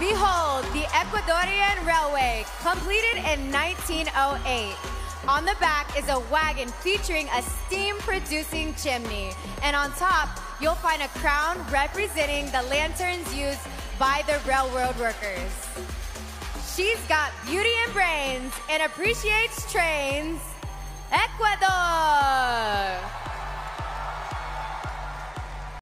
Behold, the Ecuadorian Railway, completed in 1908. On the back is a wagon featuring a steam-producing chimney. And on top, you'll find a crown representing the lanterns used by the railroad workers. She's got beauty and brains and appreciates trains. Ecuador!